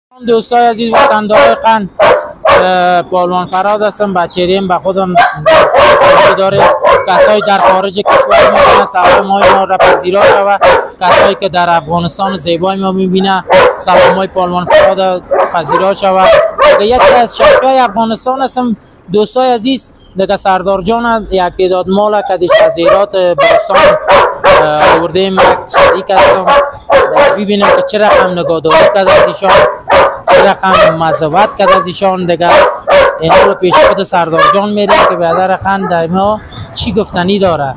دوستای عزیز وطندار قند پالوان فراد هستم. بچه‌ریم به خودم داره کسایی در خارج کشور میبینن سلامای ما را پذیرا و کسایی که در افغانستان زیبای ما میبینن سلامای پالوان فراد پذیرا شود. یکی از شهرهای افغانستان هستم. دوستای عزیز دیگه سردار جان یک تعداد مال که دیش از ایرات باستان آوردیم شریک هستم. ببینیم که چه رقم نگهداری کرده از ایشان، چه رقم مذوبت کرده از ایشان. دیگه این حال پیش خود سردار جان میره که بیادر خند ما چی گفتنی داره.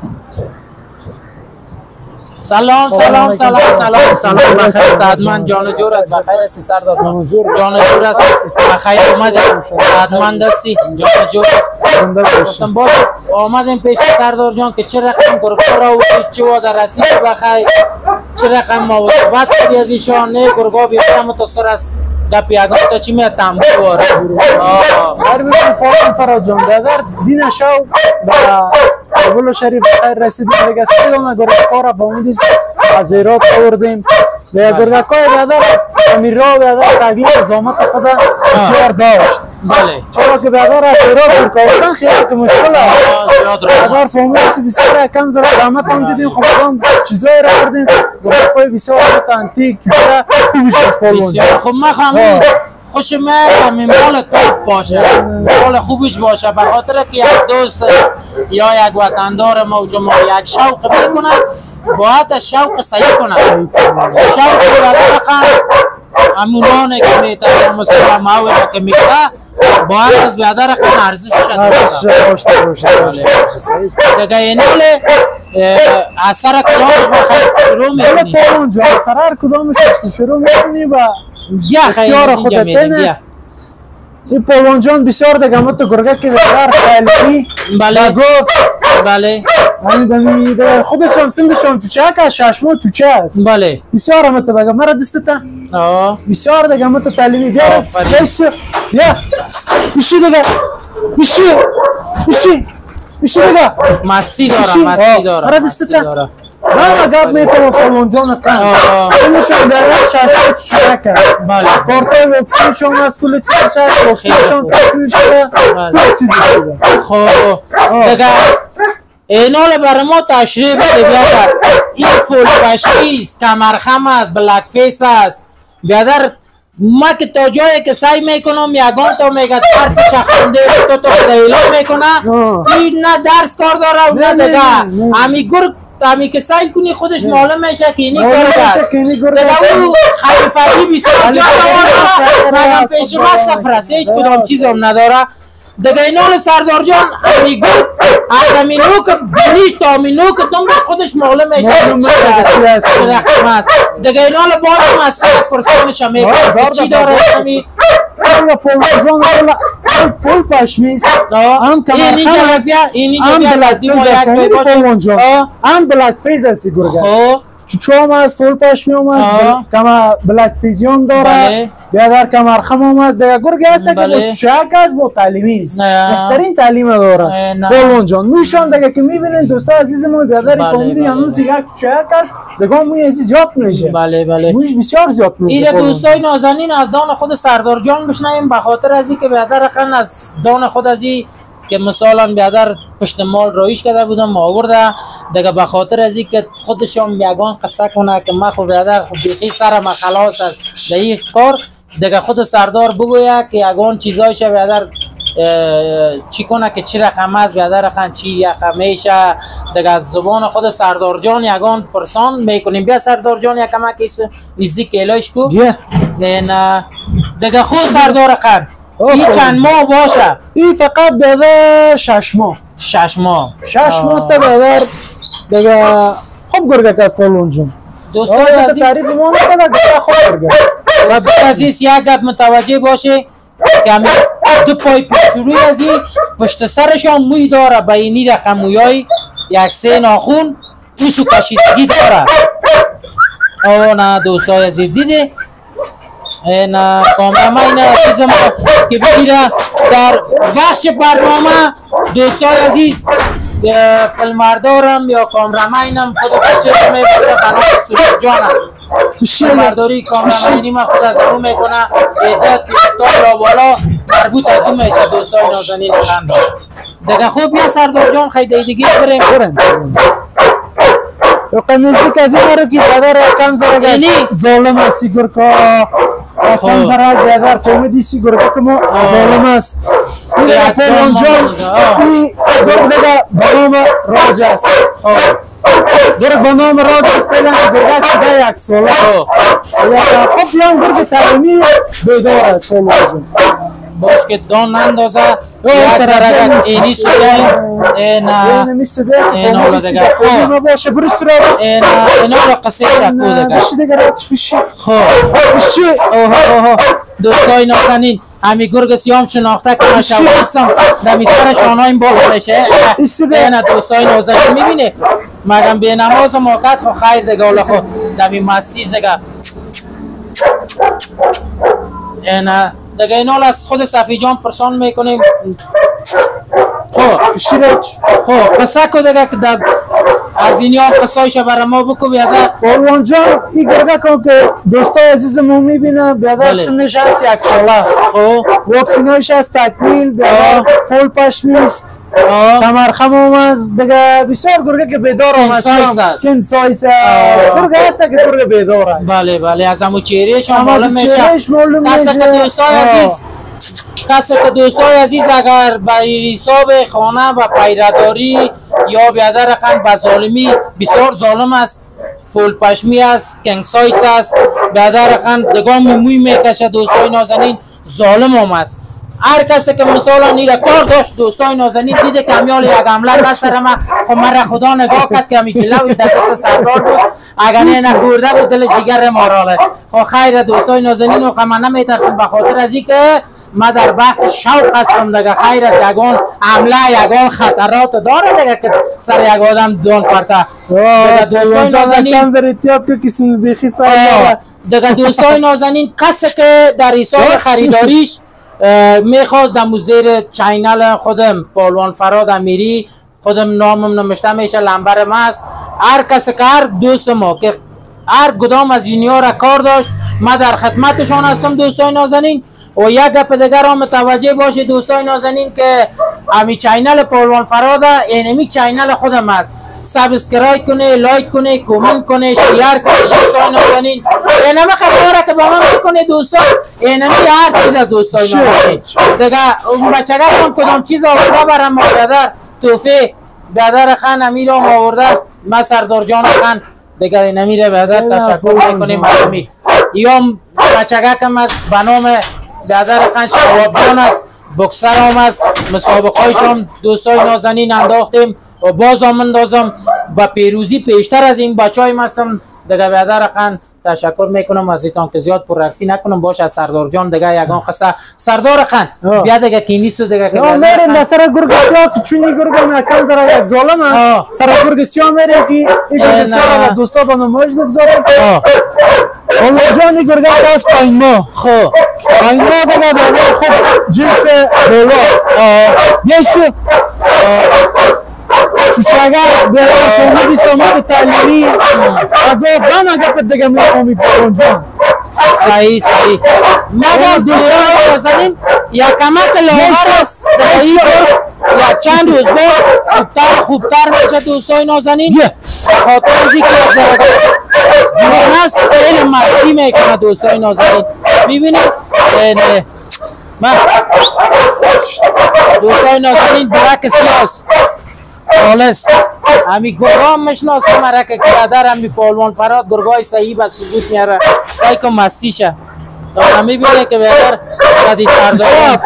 سلام سلام سلام سلام سلام بخیر سعدمند جان جور است. بخیر هستی سردار جان جور است. بخیر آمدید سعدمند هستی جان جور است. باش آمدیم پیش سردار جان که چه رقم گرگا را وقتی چه وعده رسید بخیر، چه رقم مواظبت کردی از ایشان. نه گرگا بیشتر متاثر است گپ یگان تا چی میاد تنبو واره هر ببین پالوان فراد جان در دین شو به بلو شریف بخیر رسیدیم. دیگه سیدم گرگا را فهمیدیم از ایرات آوردیم. دیگه گرگاکای بیادر امیر را بیادر تغییر زامت خود بسیار داشت. بله چرا که بیادر از ایرات برکاوردن خیلی که مشکل است. اگر فهمیدیم بسیار کم زره زامت هم دیدیم. خب هم چیزایی را کردیم. گرگاکای بسیار انتیک جوره خوبش از پالوان جان. خب من خواهم خوش میاد مال توپ باشه، مال خوبش باشه، به خاطر که یک دوست یا یک وطندار ما شما یک شوق میکنه باید شوق صحیح کنه. شوق بیادر قند امونانه که میتونه مثلا ماوره که میکنه باید از بیادر قند ارزش داشته باشه. دیگه این حاله اثر کدامش بخیر شروع میکنی؟ پالوان جان اثر کدامش شروع میکنی و بیا خیلی خودت بیا. این پالوان جان بسیار دیگه مت گرگه که بسیار خیلی بله گفت بله همین خودش هم سندش هم تو چه که ششمو تو چه است. بله بسیار مت بگم مرا دستتا بسیار دیگه مت تعلیمی بیا بیا میشی دیگه میشی دیگه مستی دارم مرا دستتا نه گپ میتونم پالوان جان کنم اینشون در شش تو چه که بله کارت وکسیشون از کل چیزش وکسیشون تکمیل شده چیزی شده. خب دیگه اینال برای ما تشریح بده بیادر. این فول پشمیست کمرخم است بلک فیس است بیادر. ما که تا جایی که سعی میکنم یگان تا میگه درس چخنده تو خدایلا میکنه این نه درس کار داره و نه دیگه همی گرگ همی که سعی کنی خودش معلوم میشه که اینی گرگ است. دیگه او خلیفگی بسیار زیاد داره مگم پیش ما صفر است هیچ کدام چیز هم نداره. دیگه اینال سردار جان همی گرگ از همینو که بینیش تا همینو که دنبش خودش معلوم میشه چه رقم است. دیگه اینال باز هم از 100% شمیه چی داره همی پالوان جان فول پشمیست هم هم بلک فیز هستی گرگه چوچوام از فول پشمی هم از کما بلک فیزیون داره بیادر کمرخم هم از دیگه گرگه هست که با چوچک است با تعلیمی است بهترین تعلیم داره پالوان جان. مویشان دیگه که میبینین دوستا عزیز ما بیادر فامیلی هنوز یک چوچک است دیگه موی عزیز زیاد میشه. بله بله مویش بسیار زیاد میشه. این دوستای نازنین از دان خود سردار جان بشنویم به خاطر از اینکه بیادر قند از دان خود از این که مثلا بیادر پشت مال رایش کرده بودم آورده دیگه به خاطر از اینکه خودشون یگان قصه کنه که ما خود بیادر بیخی سرم خلاص است در این کار دیگه خود سردار بگوید که یگان چیزایش بیادر چی کنه که چی رقم است بیادر خان چی رقمیشه دیگه از زبان خود سردار جان یگان پرسان میکنیم. بیا سردار جان یکم کیس نزدیک الهش کو نه دیگه خود سردار خان این چند ماه باشه؟ این فقط بیادر 6 ماه. 6 ماه است بیادر دیگه خوب گرگه از پالوان جان. دوستای عزیز تعریف ما نکنه که خوب گرگه و عزیز یک گپ متوجه باشه که همین دو پای پیشروی از این پشت سرشان موی داره به اینی رقم مویای یک سه ناخون اوسو کشیدگی داره. نه دوستای عزیز دیده نه کامرامه این چیز ما که بگیره در بخش برنامه دوستای عزیز فیلمبردارم یا کامرامه اینم خود بچه می باشه بنام سوری جان است. برداری کامرانی ما خود از اون میکنه ایده تا یا بالا مربوط از اون میشه دوستای نازنین خندان دیگه. خوب یا سردار جان خیلی دیگه بریم نزدیک از این رو که بدر کم زرگه ظالم است سیگرکا کم زرگه بدر فهمیدی سیگرکا که ما ظالم است این پولون جان این گرگه بنام راج است گرگ بنام راج است پیلن گرگه چیده یک ساله خب بیان گرگ تعلیمی بیدار است پولون جان باش که دان نندازه یک زرگه اینی سوده این حالا دیگه این حالا قصه شکو دیگه خب دوستای نازنین همی گرگ سیام شناخته که من شوستم دمی سر شانایم بالا بشه این دوستای نازنین میبینه مگم به نماز و موقت خو خیر دیگه حالا خو دمی مسیز دیگه این دیگه این حال از خود صفی جان پرسان میکنیم خب قصه که دیگه که از این ها قصایش برای ما بکو بیادر پولون جان این گرگه کن که دوستای عزیزمون میبینم بیادر سنش هست یک ساله واکسینایش هست تکمیل بیادر فول پشمیز کمرخم هم هست دیگه بسیار گرگه که بیدار هم هست چند سایز گرگه هست که گرگه بیدار هست بله از همون چهرهش هم معلوم میشه کسی که دوستای عزیز اگر به حساب خانه و پیرداری یا بیادر رقم به ظالمی بسیار ظالم است فول پشمی است کنگ سایز است بیادر رقم دگاه موی میکشه دوستای نازنین ظالم هم است هر کسی که مثلا نیره کار داشت دوستای نازنین دیده که همیال یک عمله دست رمه خب من خدا نگاه کرد که همی جلوی در دست سردار بود اگر نه نخورده بود دل جگر ماراله خب خیر دوستای نازنین و من نمیترسم به خاطر از این که ما در وقت شوق هستم دیگه خیر از یگان عمله یگان خطرات داره دیگه که سر یک آدم دون پرته دوستای نازنین در احتیاط که کسی بیخی سر دیگه دوستای نازنین کسی که در حساب خریداریش میخواست در زیر چینل خودم پالوان فراد امیری خودم نامم نمشته میشه لنبر ما است هر کسی که هر دوست ما که هر کدام از اینیا را کار داشت ما در خدمتشان هستم دوستای نازنین و یک گپ دیگر را متوجه باشید دوستای نازنین که امی چینل پالوان فراد اینمی چینل خودم است سابسکرایب کنه لایک کنه کامنت کنه شیر کنه دوستای نازنین اینم خبره که با من میکنه دوستان اینم هر چیز از دوستای نازنین دیگه بچگاه هم کدام چیز آورده برام مادر توفه بیادر خان امیر هم آورده ما سردار جان خان دیگه اینمی بیادر تشکر میکنیم همین یا بچگاه کم از بنام بیادر خان شواب جان است بکسر هم است مسابقه هایشان دوستای نازنین انداختیم و باز هم اندازم با پیروزی پیشتر از این بچه های مستم دیگه بیادر خان تشکر میکنم از ایتان که زیاد پرحرفی نکنم باش از سردار جان دیگه یگان قصه سردار خان بیا دیگه که نیست دیگه که میریم در سر گرگسیا که چونی گرگ مکان زره یک ظالم است سر گرگسیا میریم که این گرگسیا را دوستا با نمایش بگذارم اون جانی گرگه دست پایین ما پایین ما دیگه بیادر خوب جنس بالا یشتو چوچاگر بیادر فهمیدی سامت تعلیمی اگه غم اگه پد دیگه میفهمی پولون جان صحیح مگر دوستان نازنین یا کمک لاغر است یا چند روز بعد خوبتر میشه دوستای نازنین خاطر ازی که یک زرگه جوان است علم مستی میکنه دوستای نازنین میبینید دوستای نازنین برک سیاست خالص همی گرگام مشناسه مرا که کلادر همی پالوان فراد گرگای صحیح به ثبوت میاره سعی کن مستی شه همی بینه که بیادر قدی سرداران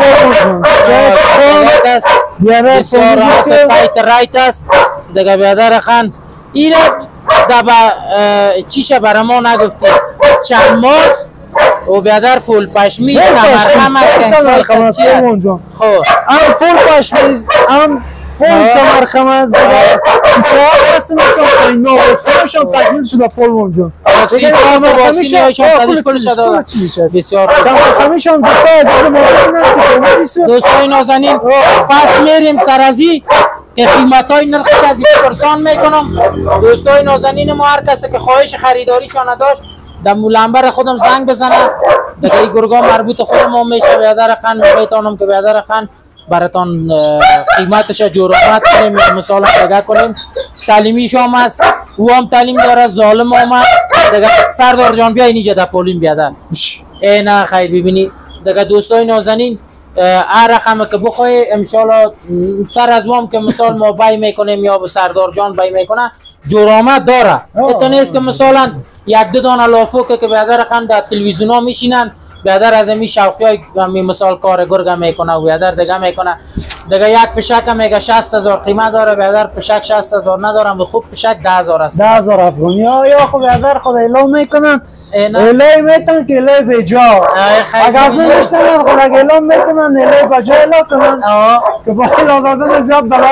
بسیار رایت رایت است دیگه بیادر خان این دبا چیشه برای ما نگفتی چند ماه و بیادر فول پشمی کمرخم است که انسایس از چی است خب هم فول پشمی هم فول کمرخم است دیگه چرا هست نشون پایین ما واکسینشون تکمیل شده پولون جان واکسینشون تکمیل شده بسیار کمرخمیشون دوستای عزیز ما دوستای نازنین پس میریم سرازی که قیمتای نرخش از این پرسان میکنم دوستای نازنین ما هر کسی که خواهش خریداریشان داشت دم لنبر خودم زنگ بزنم دیگه این گرگا مربوط خودم میشه. بیادر خان میگیتونم که بیادر خان براتون قیمتش جورامت کنیم یا مثلا نگاه کنیم. تعلیمیش هم هست، او هم تعلیم داره، ظالم هم هست دیگه. سردار جان بیا اینجا در پولین بیادر اینا خیر ببینی دیگه. دوستای نازنین هر رقم که بخوای انشالله سر از وام که مثال ما بای میکنیم یا به سردار جان بای میکنه جورامت داره. اتو نیست که مثلا یک دو دانه لافو که بیادر خان در تلویزیون ها میشینن بیادر از امی شوقی های مثال کار گرگ میکنه و بیادر دیگه میکنه دیگه. یک پشک میگه 60,000 قیمت داره، بیادر پشک 60,000 ندارم، به خوب پشک 10,000 است. 10,000 افغانی یا خب بیادر خود اعلام میکنن، اعلام میتن که اعلام به جا. اگر از نمیشتن خود اعلام میکنن اعلام به جا اعلام کنن که با اعلام دادن زیاد دلار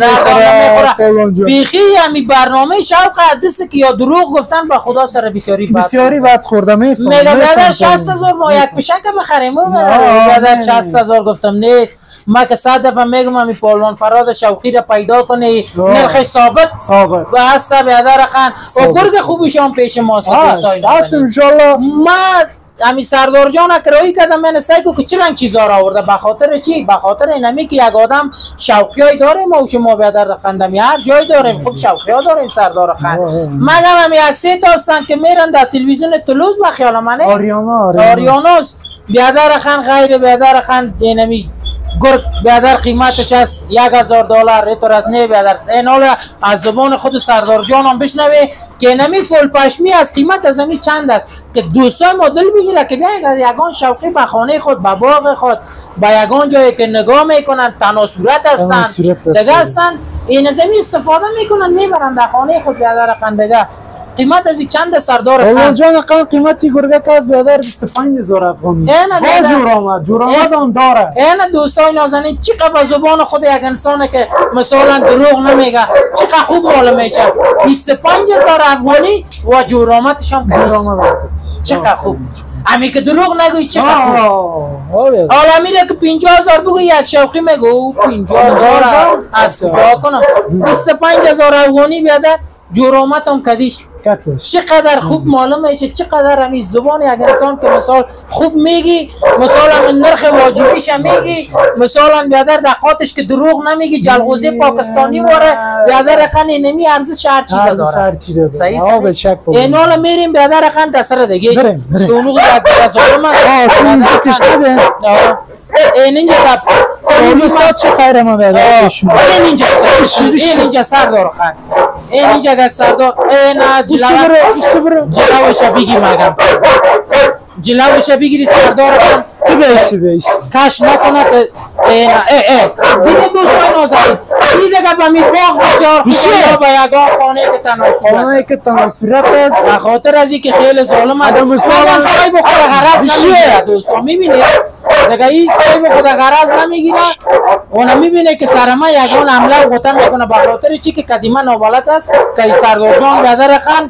دارن. بیخی همی برنامه شوق حدیث که یا دروغ گفتن به خدا سر بسیاری بد خورده میفهم. میگه بیادر 60,000 ما یک پشک بخریم بیادر 60,000 گفتم نیست. ما که 100 دفعه میگم همی پالوان فراد شوقی را پیدا کنی نرخش ثابت به هست بیادر خان و گرگ خوبش هم پیش ماست. هست انشالله. ما همی سردار جان اکرایی کردم من سعی که چه رنگ چیزا را آورده به خاطر چی؟ به خاطر اینمی که یک آدم شوقیای داریم و شما بیادر خندم هر جای داریم خود شوقیا داریم سردار خان. مگم هم یک سه تا هستن که میرن در تلویزیون تلوز به خیال منه آریانوس بیادر خان غیر بیادر خان اینمی گرگ بیادر قیمتش است $1,000. ایتر از نه بیادر این حالا از زبان خود سردار جان هم بشنوه که نمی فول پشمی از قیمت از امی چند است که دوستای ما دل بگیره که بیا یگان شوقی به خانه خود به باغ خود به یگان جایی که نگاه میکنن تناسورت هستن دیگه هستن این از امی استفاده میکنن میبرن در خانه خود بیادر خندگه. قیمت از چند سردار خان جان قیمتی گرگه که از بیادر 25,000 افغانی با جورامت هم داره. این دوستای نازنین چقدر به زبان خود یک انسانه که مثلا دروغ نمیگه چقدر خوب مال میشه. 25,000 افغانی و جورامتش هم چقدر خوب. امی که دروغ نگوی چقدر خوب. حالا میره که 50,000 بگو یک شوقی میگو 50,000 از کجا کنم 25,000 افغانی بیادر جورامت هم کدیش چقدر خوب معلوم میشه چقدر همی زبان یک انسان که مثال خوب میگی مثلا نرخ واجبیش میگی مثلا بیادر دقاتش که دروغ نمیگی جلغوزی پاکستانی واره بیادر خان نمی ارزش هر چیز داره. صحیح این حالا میریم بیادر خان دسر دیگه که اونو یک ظالم است این اینجا اینجا چه خیره ما بیادر این اینجا سردار خان این اینجا یک سردار این جلاوش بگی مگم جلاوش بگیری سردار خان بیش کش نکنه که دیگه دوستای نازنین دیگه با می باغ بسیار خوبه با یگان خانه که تناسورت است به خاطر از اینکه خیلی ظالم است آدم سعی به خود غرض نمیگیره دوستا میبینی دیگه این سعی به خود غرض نمیگیره اون میبینه که سر ما یگان حمله و غوطه میکنه به خاطر چی که قدیما نابلد است که سردار جان بیادر خان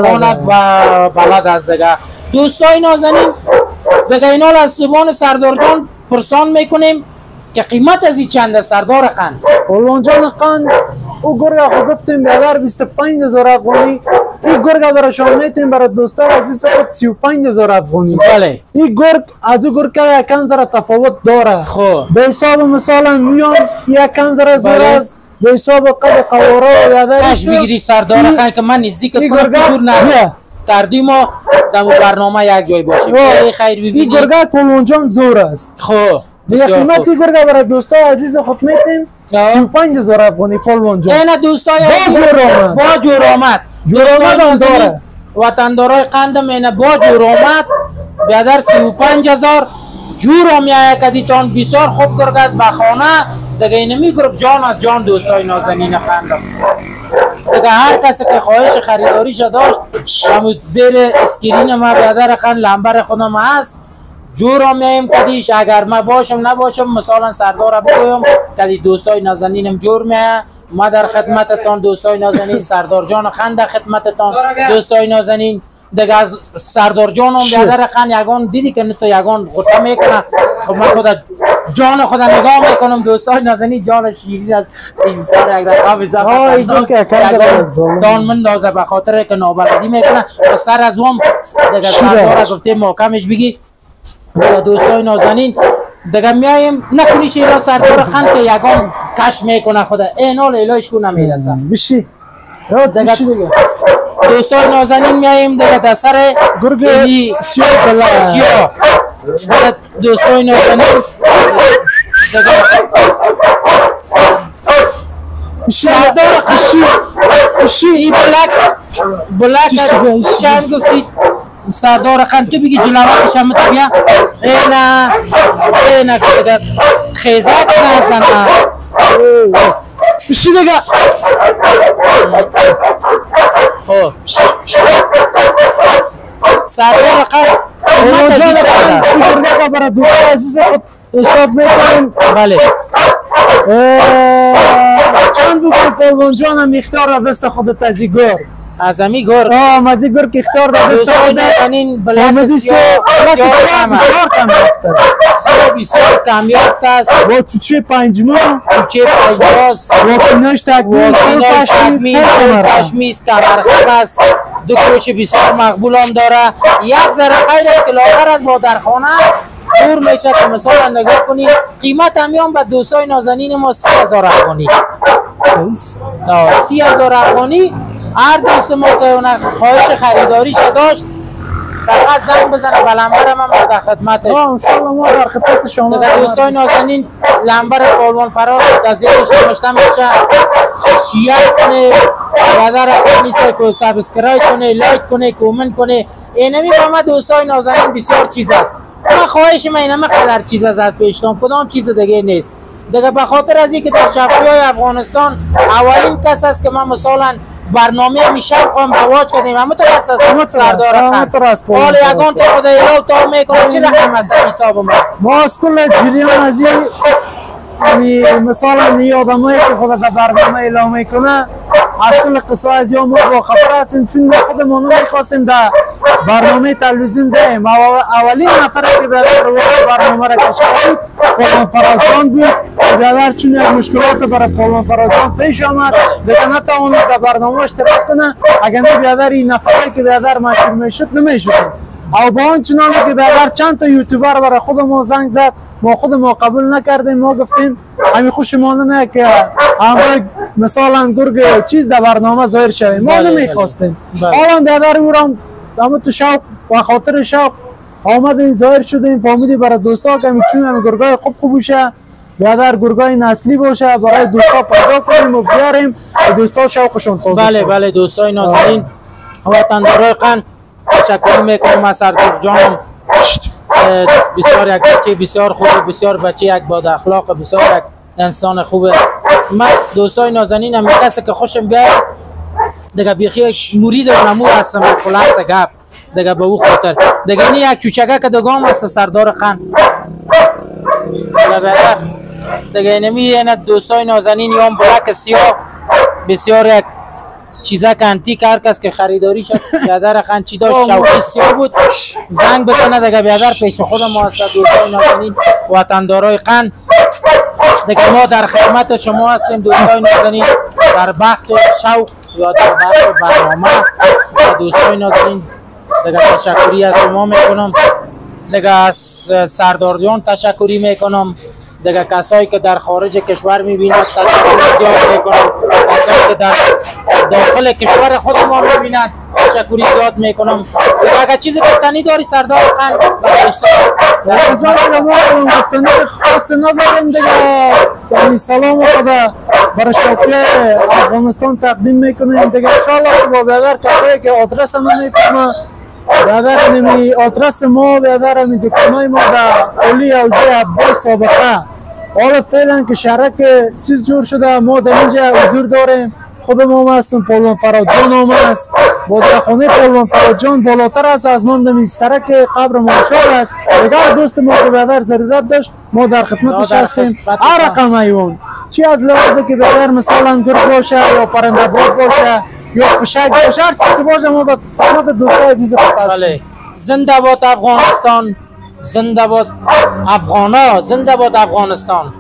بلد است دیگه. دوستای نازنین دیگه اینا از زبان سردار جان پرسان میکنیم که قیمت از این چند سردار خان؟ پالوان جان خان او گرگه خود گفتیم بیادر 25,000 افغانی. این گرگه برای شما میتیم برای دوستای عزیز خود 35,000 افغانی. بله این گرگ از او گرگ که یکم ذره تفاوت داره. خب به حساب مثلا میان یکم ذره زور است به حساب قد قواره و بیادر کش بگیری سردار خان که من نزدیک کنم دور نره کردیم و در برنامه یک جای باشیم خیر ببینید. این گرگه پالوان جان زور است. خب دیگه قیمتی گرگه برای دوستای عزیز خود میتیم 35,000 افغانی پالوان جان. این دوستای با جورامت هم داره وطندارای قندم اینه با جورامت بیادر 35,000 جور میایه کدیتان بسیار خوب گرگد به خانه دیگه اینمی گرگ جان از جان دوستای نازنین خندم دیگه هر کسی که خواهش خریداریش داشت همون زیر اسکرین ما بیادر خان لنبر خودم هست جور میایم کدیش اگر ما باشم نباشم مثلا سردار بگویم کدی دوستای نازنینم جور میایه ما در خدمتتان دوستای نازنین سردار جان خان در خدمتتان دوستای نازنین دیگه از سردار جانم بیادر خان یگان دیدی که تو یگان غوطه میکنه خب من خود جان خدا نگاه میکنم دوستان نازنین جان شیرین از بیمسار یک رقم دان من دازه به خاطر که نابلدی میکنه و سر از وام دیگه سردار گفته محکمش بگی دوستان نازنین دیگه میایم نکنی شیرا سردار خان که یگان کش میکنه خدا اینال الهش کو نمیرسه بشی دیگه دوستان نازنین میایم دیگه در سر گرگ سیاه سیاه دوستان نازنین سردار قشی ای بلک چند گفتی سردار خان تو بگی جلواتش هم تو بیا اینا دیگه خیزک نزنه بشی دیگه خب سردار خان برای دوست عزیز خود استاد میکنیم بله چند بکن پلوان جانم اختیار را دست خودت از این گر از امی گر از این گر که اختیار را دست خودت این بلک بسیار کم یافته بسیار کم یافته است با توچه 5 ماه توچه 5 ماه واکیناش تکمیل پشمیز کمرخم است دو کوش بسیار مقبول هم داره یک ذره خیر است که لاغر از با در خانه دور میشه که مثلا نگاه کنی قیمت همیان به دوستای نازنین ما 30,000 افغانی 30,000 افغانی هر دوست ما که خواهش خریداریش داشت فقط زنگ بزنه به لمبر من در خدمتش انشالله ما در خدمت شما دوستای نازنین لمبر پالوان فراز در زیرش نوشته میشه شیعه کنه برادر نیسته که سابسکرایب کنه لایک کنه کومنت کنه اینمی با ما دوستای نازنین بسیار چیز است ما خواهش من اینم قدر چیز از پیشتون کدام چیز دیگه نیست دیگه به خاطر از اینکه در شبکه‌های افغانستان اولین کس است که من مثلا برنامه میشم قام رواج کردیم همونطور است سردار خان حال یگان تو خدا ایلاو تا میکنه چه رقم است حساب ما از کل جریان از این مثلا این آدمایی که خدا در برنامه اعلام میکنه از کل قصه از یا ما با خبر هستیم چون ما خودمون میخواستیم در برنامه تلویزیون بیم اولین نفر که برنامه را کشید پالوان فراجان بود بیادر چون یک مشکلات برای پالوان فراجان پیش آمد دیگه نتوانست در برنامه اشتراک کنه اگر نه بیادر این نفری که بیادر مشهور میشد نمیشد او با آن چنانه که بیادر چند تا یوتیوبر برای خودمون زنگ زد ما خودمون قبول نکردیم ما گفتیم همین خوش ما نمیه که همه مثلا گرگ چیز در برنامه ظاهر شویم ما نمیخواستیم حالا بیادر او را همه تو شوق و خاطر شوق آمدیم ظاهر شدیم فهمیدیم برای دوستا که میتونیم همین گرگای خوب باشه بیادر گرگای نسلی باشه برای دوستا پیدا کنیم و بیاریم دوستا شوقشون تازه بله دوستای نازنین وطندارای قن تشکر میکنم از سردار جانم بسیار یک بچه بسیار خوب بسیار بچه یک باد اخلاق بسیار یک انسان خوبه من دوستای نازنین هم کسی که خوشم بیاد دیگه بیخی مرید و نمور هستم خلاص گپ دیگه به او خاطر دیگه این یک چوچگه که دگام است سردار خان دیگه اینمی دوستای نازنین یام بلک سیاه بسیار یک چیزا که انتیک هر کس که خریداری شد بیادر خان چی داشت شوقی سیاه بود زنگ بزنه دیگه بیادر پیش خود ما هست دوستای نازنین وطندارای قن دیگه ما در خدمت شما هستیم دوستای نازنین در بخش شوق یا در بخش برنامه دوستای نازنین دیگه تشکری از شما میکنم دیگه از سردار جان تشکری میکنم دیگه کسایی که در خارج کشور میبیند تشکر زیاد میکنم کسایی که در داخل کشور خود ما میبیند تشکری زیاد میکنم دیگه اگر چیزی گفتنی داری سردار خان در اینجا ما گفتنی خاص نداریم دیگه یعنی سلام خدا برای شوقی افغانستان تقدیم میکنیم دیگه انشاءالله با بیادر کسایی که آدرس هم نمیفهمه بیادر نمی آدرس ما بیادر همی دکانای ما در اولی حوزه عباس سابقه حالا فعلا که شرک چیز جور شده ما در اینجا حضور داریم خود ما هستیم پالوان فراجان هم است با در خانه پالوان فراجان بالاتر است از ما نمی سرک قبر مارشال است اگر دوست ما که بیادر ضرورت داشت ما در خدمتش هستیم هر رقم ایوان چی از لحاظه که بیادر مثلا گرگ باشه یا پرنده باد باشه یا پشک باشه هر چیز که باشه ما با خدمت دوستای عزیز خود هستیم زنده باد افغانستان زنده باد افغانا، زنده باد افغانستان.